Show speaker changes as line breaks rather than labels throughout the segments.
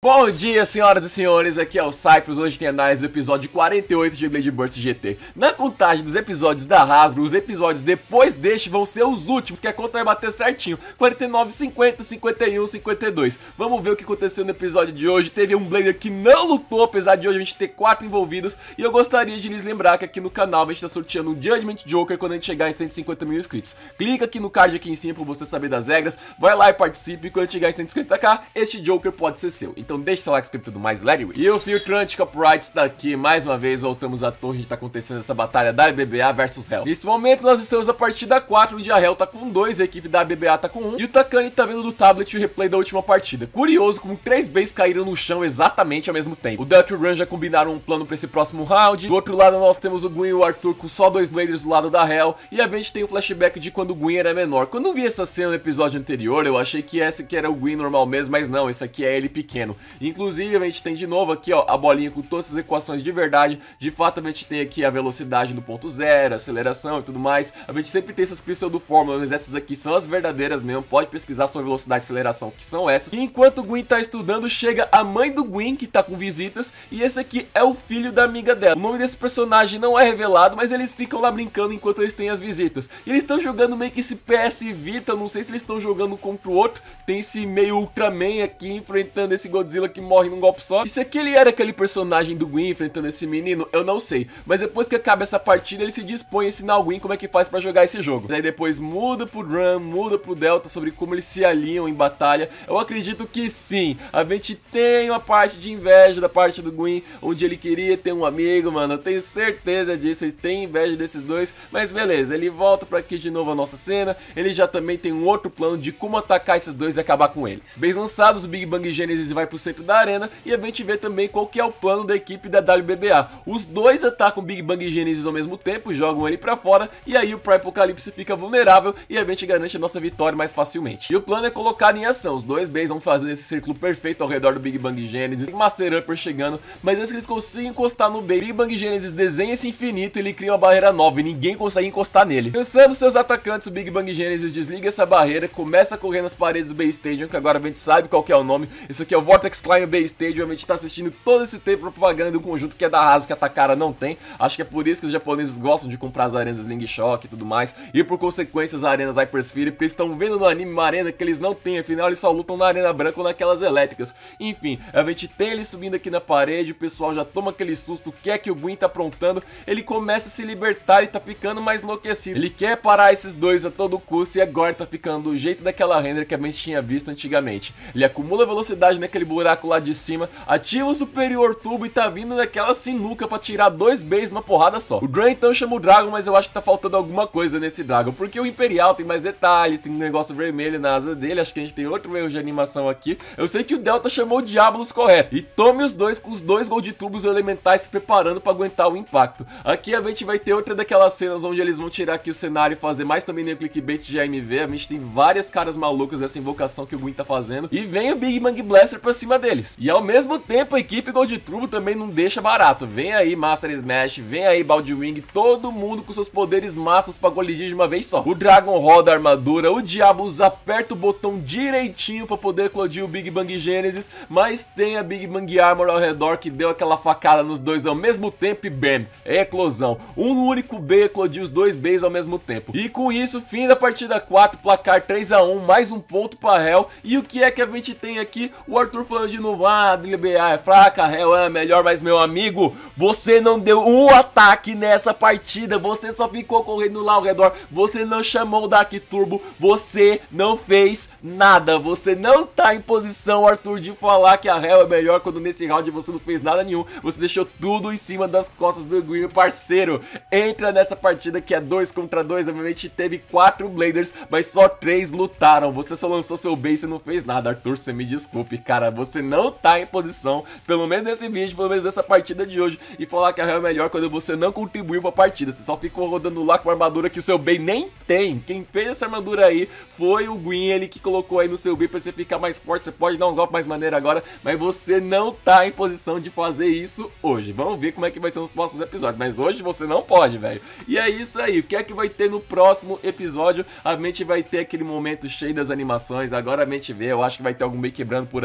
Bom dia, senhoras e senhores, aqui é o Cyprus. Hoje tem análise do episódio 48 de Blade Burst GT. Na contagem dos episódios da Hasbro, os episódios depois deste vão ser os últimos, porque a conta vai bater certinho: 49, 50, 51, 52. Vamos ver o que aconteceu no episódio de hoje. Teve um Blader que não lutou, apesar de hoje a gente ter 4 envolvidos. E eu gostaria de lhes lembrar que aqui no canal a gente tá sorteando um Judgment Joker quando a gente chegar em 150 mil inscritos. Clica aqui no card aqui em cima pra você saber das regras, vai lá e participe. E quando chegar em 150k, este Joker pode ser seu. Então deixa seu like, inscrito e tudo mais, let it. E o Filtrante Copyright está aqui, mais uma vez voltamos à torre, onde tá acontecendo essa batalha da BBA versus Hell. Nesse momento nós estamos na partida 4, onde a Hell tá com 2, a equipe da BBA tá com 1, e o Takani tá vendo do tablet o replay da última partida. Curioso como 3 bays caíram no chão exatamente ao mesmo tempo. O Delta e o Run já combinaram um plano pra esse próximo round. Do outro lado nós temos o Gwyn e o Arthur com só 2 Bladers do lado da Hell, e a gente tem o flashback de quando o Gwyn era menor. Quando eu vi essa cena no episódio anterior, eu achei que esse aqui era o Gwyn normal mesmo, mas não, esse aqui é ele pequeno. Inclusive a gente tem de novo aqui, ó, a bolinha com todas as equações de verdade. De fato a gente tem aqui a velocidade no ponto zero, aceleração e tudo mais. A gente sempre tem essas pseudo-fórmulas, mas essas aqui são as verdadeiras mesmo. Pode pesquisar sobre velocidade e aceleração, que são essas. E enquanto o Gwyn tá estudando, chega a mãe do Gwyn, que tá com visitas, e esse aqui é o filho da amiga dela. O nome desse personagem não é revelado, mas eles ficam lá brincando enquanto eles têm as visitas. E eles estão jogando meio que esse PS Vita, não sei se eles estão jogando contra o outro. Tem esse meio Ultraman aqui enfrentando esse Godzilla que morre num golpe só. E se aquele era aquele personagem do Gwyn enfrentando esse menino, eu não sei. Mas depois que acaba essa partida, ele se dispõe a ensinar o Gwyn como é que faz pra jogar esse jogo. Aí depois muda pro Run, muda pro Delta sobre como eles se alinham em batalha. Eu acredito que sim, a gente tem uma parte de inveja da parte do Gwyn, onde ele queria ter um amigo, mano. Eu tenho certeza disso, ele tem inveja desses dois. Mas beleza, ele volta pra aqui de novo a nossa cena. Ele já também tem um outro plano de como atacar esses dois e acabar com eles. Bem lançados, o Big Bang Genesis vai pro centro da arena, e a gente vê também qual que é o plano da equipe da WBBA. Os dois atacam o Big Bang Genesis ao mesmo tempo, jogam ele pra fora, e aí o Pro Apocalipse fica vulnerável e a gente garante a nossa vitória mais facilmente. E o plano é colocado em ação. Os dois Bays vão fazendo esse círculo perfeito ao redor do Big Bang Genesis, Master Upper chegando, mas antes que eles consigam encostar no Bay, Big Bang Genesis desenha esse infinito e ele cria uma barreira nova e ninguém consegue encostar nele. Cansando seus atacantes, o Big Bang Genesis desliga essa barreira, começa a correr nas paredes do Bay Stadium, que agora a gente sabe qual que é o nome. Isso aqui é o Vortex Climb Bay Stadium. A gente tá assistindo todo esse tempo a propaganda de um conjunto que é da Hasbro, que a Takara não tem. Acho que é por isso que os japoneses gostam de comprar as arenas Sling Shock e tudo mais, e por consequência as arenas Hypersphere, porque eles estão vendo no anime uma arena que eles não têm, afinal eles só lutam na arena branca ou naquelas elétricas. Enfim, a gente tem ele subindo aqui na parede, o pessoal já toma aquele susto, o que é que o Gwyn tá aprontando, ele começa a se libertar e tá ficando mais enlouquecido. Ele quer parar esses dois a todo custo e agora tá ficando do jeito daquela render que a gente tinha visto antigamente. Ele acumula velocidade naquele buraco lá de cima, ativa o superior tubo e tá vindo naquela sinuca pra tirar 2 Bays numa porrada só. O Dran então chama o Dragon, mas eu acho que tá faltando alguma coisa nesse Dragon, porque o Imperial tem mais detalhes, tem um negócio vermelho na asa dele, acho que a gente tem outro erro de animação aqui. Eu sei que o Delta chamou o Diabolos correto, e tome os dois com os 2 Gold Tubos elementais se preparando pra aguentar o impacto. Aqui a gente vai ter outra daquelas cenas onde eles vão tirar aqui o cenário e fazer mais também no clickbait de AMV. A gente tem várias caras malucas dessa invocação que o Gwyn tá fazendo, e vem o Big Bang Blaster pra cima deles. E ao mesmo tempo a equipe Gold Turbo também não deixa barato. Vem aí Master Smash, vem aí Baldwing, todo mundo com seus poderes massas pra colidir de uma vez só. O Dragon roda a armadura, o Diablos aperta o botão direitinho pra poder eclodir o Big Bang Genesis, mas tem a Big Bang Armor ao redor que deu aquela facada nos dois ao mesmo tempo e bam, é eclosão. Um único B eclodiu os 2 Bs ao mesmo tempo. E com isso, fim da partida 4, placar 3-1, mais um ponto pra Hell. E o que é que a gente tem aqui? O Arthur falando de novo, a WBA é fraca, a Hell é melhor, mas meu amigo, você não deu um ataque nessa partida, você só ficou correndo lá ao redor, você não chamou o Dark Turbo, você não fez nada, você não tá em posição, Arthur, de falar que a Hell é melhor quando nesse round você não fez nada nenhum, você deixou tudo em cima das costas do Gwyn, parceiro. Entra nessa partida que é 2 contra 2, obviamente teve 4 Bladers, mas só 3 lutaram, você só lançou seu base e não fez nada, Arthur, você me desculpe, cara, você não tá em posição, pelo menos nesse vídeo, pelo menos nessa partida de hoje, e falar que a Hell é melhor quando você não contribuiu pra partida, você só ficou rodando lá com a armadura que o seu bem nem tem. Quem fez essa armadura aí foi o Gwyn, ele que colocou aí no seu bem pra você ficar mais forte, você pode dar uns golpes mais maneiros agora, mas você não tá em posição de fazer isso hoje. Vamos ver como é que vai ser nos próximos episódios, mas hoje você não pode, velho. E é isso aí, o que é que vai ter no próximo episódio? A gente vai ter aquele momento cheio das animações, agora a gente vê, eu acho que vai ter algum meio quebrando por aqui,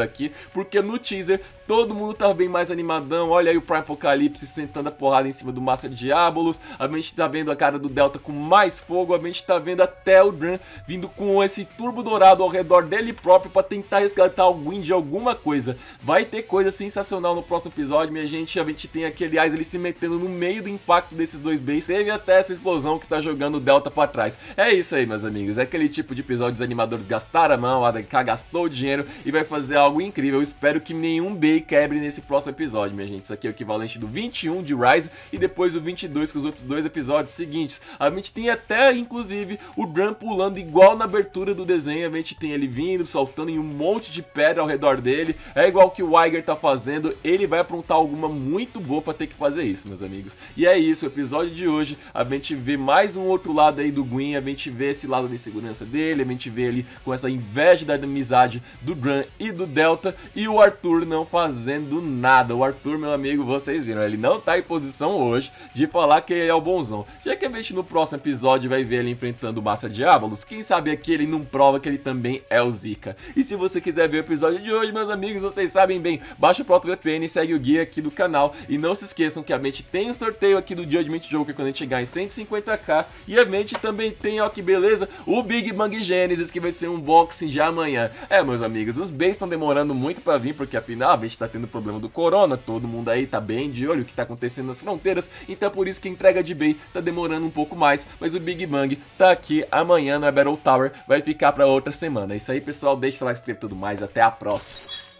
porque no teaser todo mundo tá bem mais animadão. Olha aí o Prime Apocalipse sentando a porrada em cima do Master Diabolos, a gente tá vendo a cara do Delta com mais fogo, a gente tá vendo até o Dran vindo com esse turbo dourado ao redor dele próprio pra tentar resgatar o Gwyn de alguma coisa. Vai ter coisa sensacional no próximo episódio, minha gente. A gente tem aquele Eyes ele se metendo no meio do impacto desses dois bases. Teve até essa explosão que tá jogando o Delta pra trás. É isso aí, meus amigos. É aquele tipo de episódio dos animadores gastaram a mão, a ADK gastou o dinheiro e vai fazer algo incrível. Eu espero que nenhum Bay quebre nesse próximo episódio, minha gente. Isso aqui é o equivalente do 21 de Rise e depois o 22 com os outros dois episódios seguintes. A gente tem até, inclusive, o Dran pulando igual na abertura do desenho. A gente tem ele vindo, saltando em um monte de pedra ao redor dele. É igual que o Weiger tá fazendo. Ele vai aprontar alguma muito boa pra ter que fazer isso, meus amigos. E é isso, o episódio de hoje. A gente vê mais um outro lado aí do Gwyn. A gente vê esse lado de insegurança dele. A gente vê ele com essa inveja da amizade do Dran e do Delta. E o Arthur não fazendo nada. O Arthur, meu amigo, vocês viram, ele não tá em posição hoje de falar que ele é o bonzão. Já que a gente no próximo episódio vai ver ele enfrentando o Master Diabolos, quem sabe aqui ele não prova que ele também é o Zika. E se você quiser ver o episódio de hoje, meus amigos, vocês sabem bem, baixa o ProtoVPN e segue o guia aqui do canal. E não se esqueçam que a gente tem um sorteio aqui do Judgment Joker quando a gente chegar em 150k. E a gente também tem, ó que beleza, o Big Bang Genesis, que vai ser um unboxing de amanhã. É, meus amigos, os bays estão demorando muito pra vir, porque afinal a gente tá tendo problema do corona, todo mundo aí tá bem de olho o que tá acontecendo nas fronteiras, então é por isso que a entrega de Bay tá demorando um pouco mais, mas o Big Bang tá aqui amanhã no Battle Tower, vai ficar pra outra semana. É isso aí, pessoal, deixa o like, se inscreve e tudo mais, até a próxima.